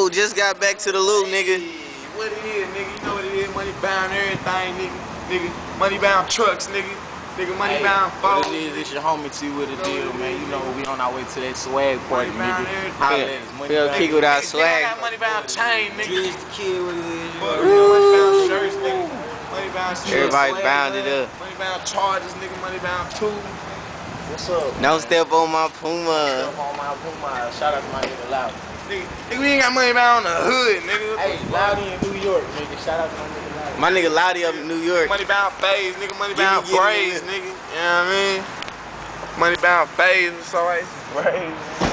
Oh, just got back to the loot, nigga. What it is, nigga? You know what it is. Money bound everything, nigga. Money bound trucks, nigga. Money bound phones. What it is, it's your homie T with the deal, man. You know we on our way to that swag party, nigga. We'll kick without swag. I got money bound chain, nigga. DRIZZ the kid, what it is. Money bound shirts, nigga. Money bound shirts. Everybody bounded up. Money bound charges, nigga. Money bound tools. What's up? Don't step on my Puma. Step on my Puma. Shout out to my nigga Loud. Nigga, we ain't got money bound on the hood, nigga. Hey, Loudy in New York, nigga. Shout out to my nigga Loudy. My nigga Loudy up in New York. Money bound phase, nigga. Money bound braids, nigga. You know what I mean? Money bound phase, it's alright. Braids.